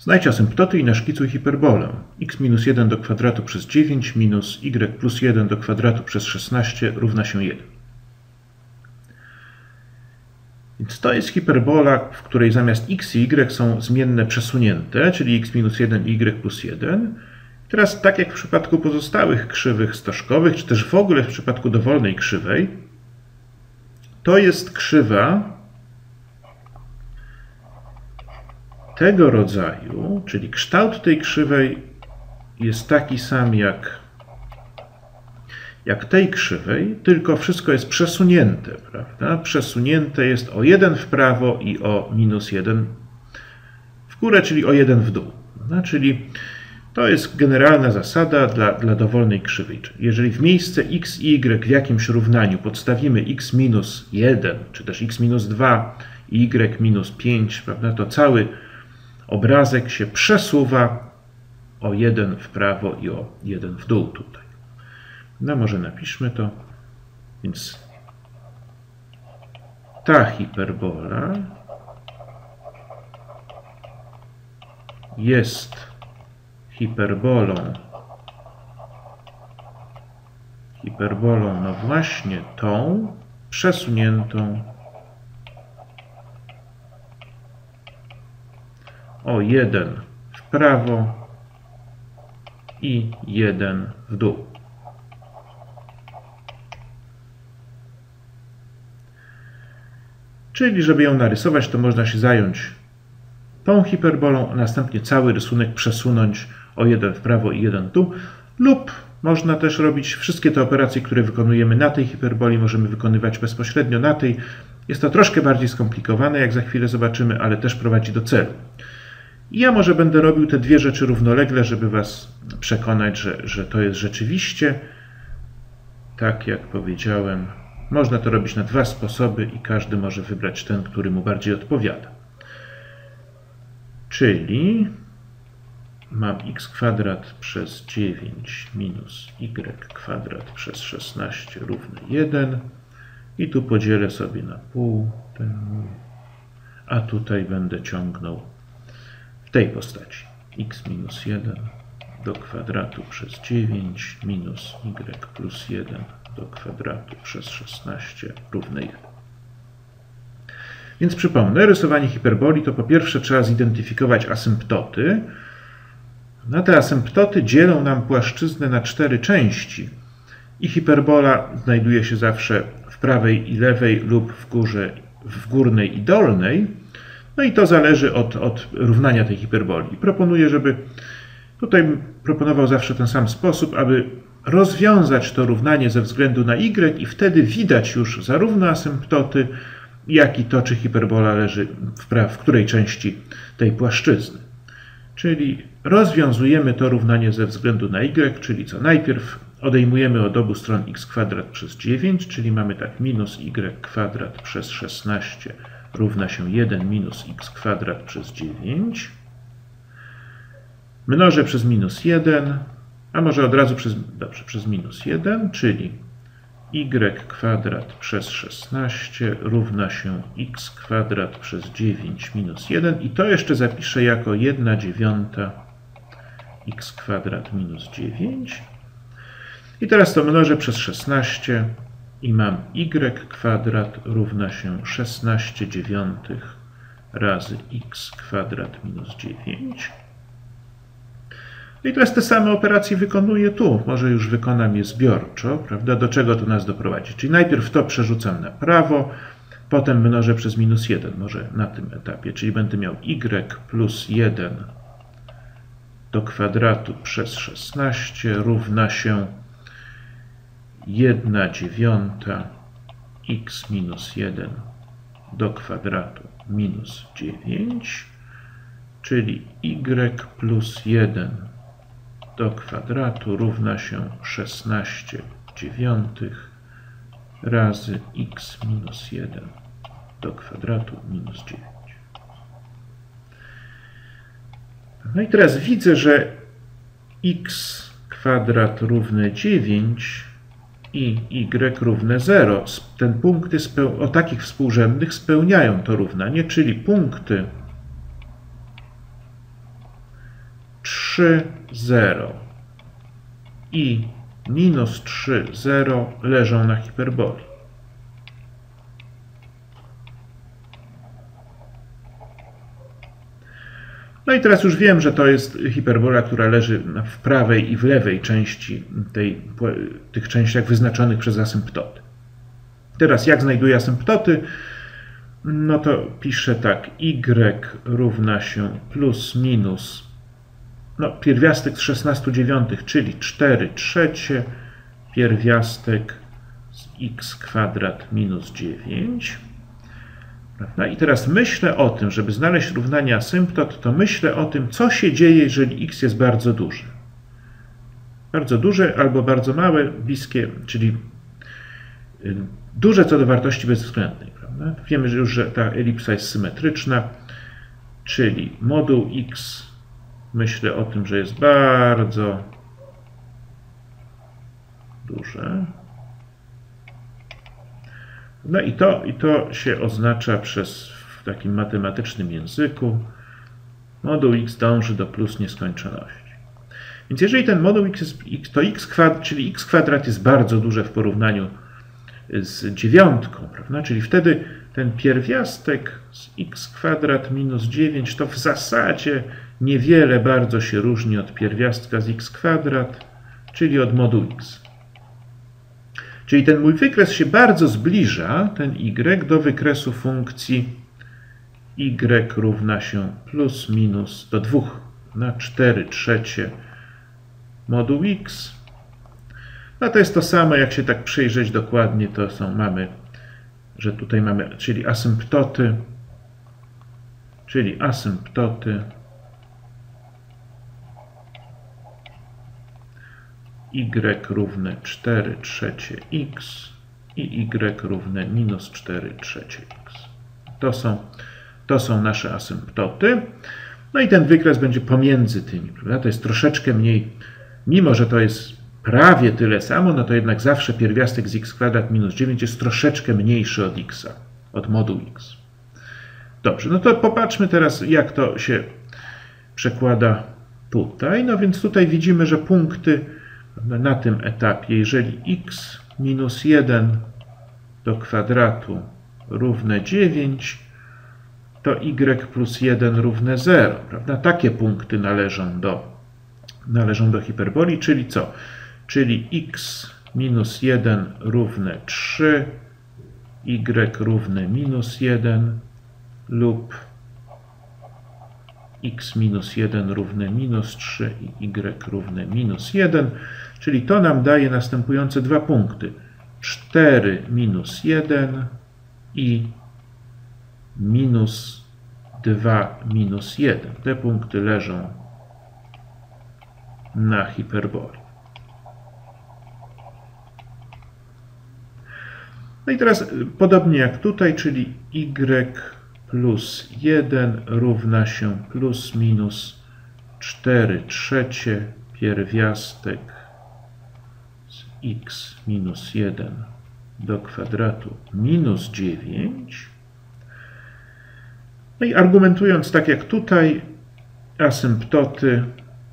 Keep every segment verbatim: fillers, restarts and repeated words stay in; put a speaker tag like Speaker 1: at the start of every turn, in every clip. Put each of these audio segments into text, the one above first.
Speaker 1: Znajdź asymptoty i naszkicuj hiperbolę. X minus jeden do kwadratu przez dziewięć minus y plus jeden do kwadratu przez szesnaście równa się jeden. Więc to jest hiperbola, w której zamiast x i y są zmienne przesunięte, czyli x minus jeden i y plus jeden. Teraz, tak jak w przypadku pozostałych krzywych stożkowych, czy też w ogóle w przypadku dowolnej krzywej, to jest krzywa tego rodzaju, czyli kształt tej krzywej jest taki sam jak, jak tej krzywej, tylko wszystko jest przesunięte, prawda? Przesunięte jest o jeden w prawo i o minus jeden w górę, czyli o jeden w dół. No, czyli to jest generalna zasada dla, dla dowolnej krzywej. Jeżeli w miejsce x i y w jakimś równaniu podstawimy x minus jeden, czy też x minus dwa i y minus pięć, prawda, to cały obrazek się przesuwa o jeden w prawo i o jeden w dół tutaj. No może napiszmy to. Więc ta hiperbola jest hiperbolą, hiperbolą no właśnie tą przesuniętą o jeden w prawo i jeden w dół. Czyli, żeby ją narysować, to można się zająć tą hiperbolą, a następnie cały rysunek przesunąć o jeden w prawo i jeden w dół, lub można też robić wszystkie te operacje, które wykonujemy na tej hiperboli, możemy wykonywać bezpośrednio na tej. Jest to troszkę bardziej skomplikowane, jak za chwilę zobaczymy, ale też prowadzi do celu. I ja może będę robił te dwie rzeczy równolegle, żeby Was przekonać, że, że to jest rzeczywiście, tak jak powiedziałem, można to robić na dwa sposoby i każdy może wybrać ten, który mu bardziej odpowiada. Czyli mam x kwadrat przez dziewięć minus y kwadrat przez szesnaście równe jeden i tu podzielę sobie na pół, ten, a tutaj będę ciągnął w tej postaci x minus jeden do kwadratu przez dziewięć minus y plus jeden do kwadratu przez szesnaście równe jeden. Więc przypomnę, rysowanie hiperboli to po pierwsze trzeba zidentyfikować asymptoty. No te asymptoty dzielą nam płaszczyznę na cztery części i hiperbola znajduje się zawsze w prawej i lewej lub w górze, w górnej i dolnej. No i to zależy od, od równania tej hiperboli. Proponuję, żeby tutaj proponował zawsze ten sam sposób, aby rozwiązać to równanie ze względu na y i wtedy widać już zarówno asymptoty, jak i to, czy hiperbola leży w, pra w której części tej płaszczyzny. Czyli rozwiązujemy to równanie ze względu na y, czyli co? Najpierw odejmujemy od obu stron x kwadrat przez dziewięć, czyli mamy tak minus y kwadrat przez szesnaście równa się jeden minus x kwadrat przez dziewięć. Mnożę przez minus jeden, a może od razu przez, dobrze, przez minus jeden, czyli y kwadrat przez szesnaście równa się x kwadrat przez dziewięć minus jeden i to jeszcze zapiszę jako jedna dziewiąta x kwadrat minus dziewięć. I teraz to mnożę przez szesnaście i mam y kwadrat równa się szesnaście dziewiątych razy x kwadrat minus dziewięć. I teraz te same operacje wykonuję tu. Może już wykonam je zbiorczo, prawda? Do czego to nas doprowadzi? Czyli najpierw to przerzucam na prawo, potem mnożę przez minus jeden, może na tym etapie. Czyli będę miał y plus jeden do kwadratu przez szesnaście równa się jedna dziewiąta x minus jeden do kwadratu minus dziewięć, czyli y plus jeden do kwadratu równa się szesnaście dziewiątych razy x minus jeden do kwadratu minus dziewięć. No i teraz widzę, że x kwadrat równe dziewięć i y równe zero. Te punkty o takich współrzędnych spełniają to równanie, czyli punkty trzy, zero i minus trzy, zero leżą na hiperboli. No i teraz już wiem, że to jest hiperbola, która leży w prawej i w lewej części tej, tych częściach wyznaczonych przez asymptoty. Teraz jak znajduję asymptoty? No to piszę tak, y równa się plus minus, no pierwiastek z szesnastu dziewiątych, czyli cztery trzecie, pierwiastek z x kwadrat minus dziewięć. Prawda? I teraz myślę o tym, żeby znaleźć równanie asymptot, to myślę o tym, co się dzieje, jeżeli x jest bardzo duże. Bardzo duże albo bardzo małe, bliskie, czyli duże co do wartości bezwzględnej. Prawda? Wiemy że już, że ta elipsa jest symetryczna, czyli moduł x, myślę o tym, że jest bardzo duże. No i to, i to się oznacza przez, w takim matematycznym języku, moduł x dąży do plus nieskończoności. Więc jeżeli ten moduł x jest, to x kwadrat, czyli x kwadrat jest bardzo duże w porównaniu z dziewiątką, prawda? Czyli wtedy ten pierwiastek z x kwadrat minus dziewięć to w zasadzie niewiele bardzo się różni od pierwiastka z x kwadrat, czyli od moduł x. Czyli ten mój wykres się bardzo zbliża, ten y, do wykresu funkcji y równa się plus minus do dwóch na cztery trzecie moduł x. No to jest to samo, jak się tak przyjrzeć dokładnie, to są, mamy, że tutaj mamy, czyli asymptoty, czyli asymptoty y równe cztery trzecie x i y równe minus cztery trzecie x. To są, to są nasze asymptoty. No i ten wykres będzie pomiędzy tymi, prawda? To jest troszeczkę mniej, mimo że to jest prawie tyle samo, no to jednak zawsze pierwiastek z x kwadrat minus dziewięć jest troszeczkę mniejszy od x, od moduł x. Dobrze, no to popatrzmy teraz, jak to się przekłada tutaj. No więc tutaj widzimy, że punkty na tym etapie, jeżeli x minus jeden do kwadratu równe dziewięć, to y plus jeden równe zero. Prawda? Takie punkty należą do, należą do hiperboli, czyli co? Czyli x minus jeden równe trzy, y równe minus jeden lub x minus jeden równe minus trzy i y równe minus jeden, czyli to nam daje następujące dwa punkty. cztery minus jeden i minus dwa minus jeden. Te punkty leżą na hiperboli. No i teraz podobnie jak tutaj, czyli y plus jeden równa się plus minus cztery trzecie pierwiastek z x minus jeden do kwadratu minus dziewięć. No i argumentując tak jak tutaj, asymptoty,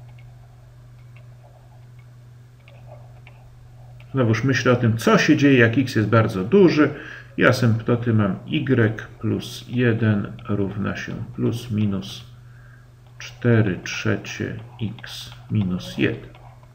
Speaker 1: znowuż myślę o tym, co się dzieje, jak x jest bardzo duży, i asymptoty mam y plus jeden równa się plus minus cztery trzecie x minus jeden.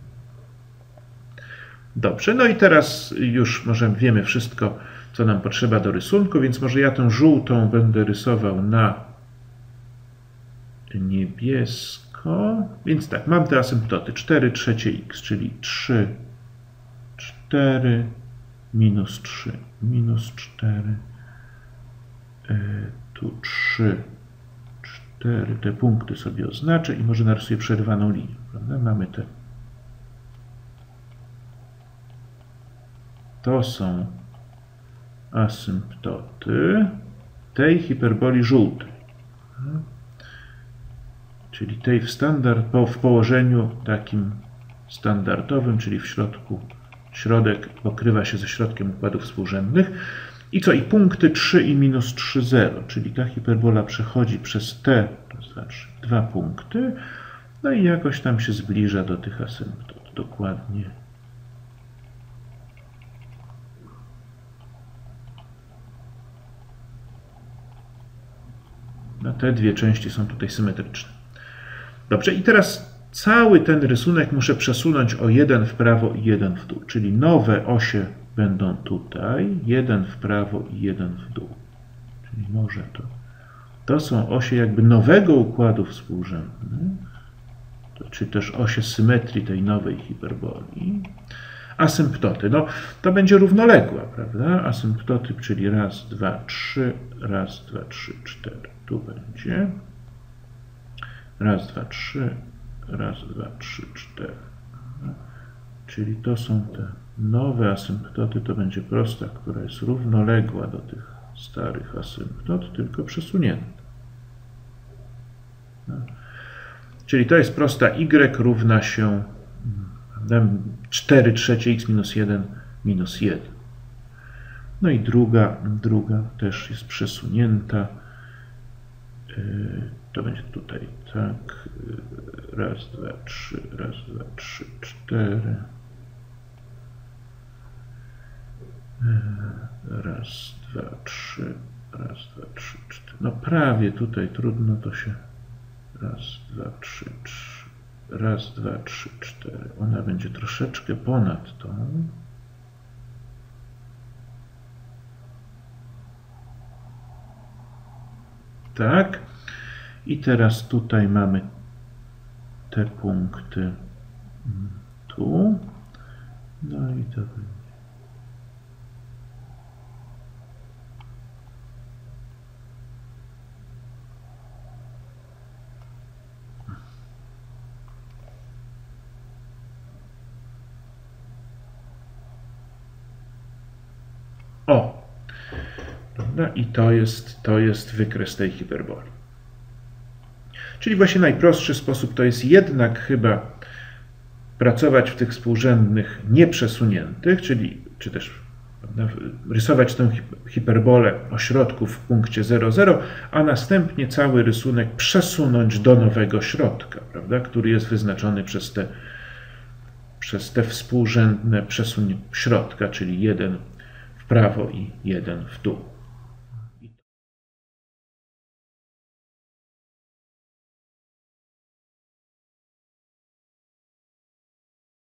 Speaker 1: Dobrze, no i teraz już może wiemy wszystko, co nam potrzeba do rysunku, więc może ja tą żółtą będę rysował na niebiesko. Więc tak, mam te asymptoty cztery trzecie x, czyli trzy, cztery, minus trzy, minus cztery, tu trzy, cztery, te punkty sobie oznaczę i może narysuję przerwaną linię, prawda? Mamy te. To są asymptoty tej hiperboli żółtej, czyli tej w, standard, w położeniu takim standardowym, czyli w środku. Środek pokrywa się ze środkiem układów współrzędnych. I co? I punkty trzy i minus trzy, zero, czyli ta hiperbola przechodzi przez te, to znaczy dwa punkty No i jakoś tam się zbliża do tych asymptot dokładnie. No te dwie części są tutaj symetryczne. Dobrze, i teraz cały ten rysunek muszę przesunąć o jeden w prawo i jeden w dół, czyli nowe osie będą tutaj, jeden w prawo i jeden w dół. Czyli może to. To są osie jakby nowego układu współrzędnych, czy też osie symetrii tej nowej hiperboli. Asymptoty, no to będzie równoległa, prawda? Asymptoty, czyli raz, dwa, trzy, raz, dwa, trzy, cztery. Tu będzie raz, dwa, trzy, raz, dwa, trzy, cztery. Czyli to są te nowe asymptoty, to będzie prosta, która jest równoległa do tych starych asymptot, tylko przesunięta. No. Czyli to jest prosta y równa się cztery trzecie x minus jeden minus jeden. No i druga, druga też jest przesunięta. To będzie tutaj tak. Raz, dwa, trzy, raz, dwa, trzy, cztery. Raz, dwa, trzy, raz, dwa, trzy, cztery. No prawie tutaj trudno to się. Raz, dwa, trzy, trzy. Raz, dwa, trzy, cztery. Ona będzie troszeczkę ponad tą. Tak. I teraz tutaj mamy te punkty tu. No i to będzie. O! Dobra, i to jest, to jest wykres tej hiperboli. Czyli właśnie najprostszy sposób to jest jednak chyba pracować w tych współrzędnych nieprzesuniętych, czyli czy też prawda, rysować tę hiperbolę ośrodków w punkcie zero, zero, a następnie cały rysunek przesunąć do nowego środka, prawda, który jest wyznaczony przez te, przez te współrzędne przesunięcia środka, czyli jeden w prawo i jeden w dół.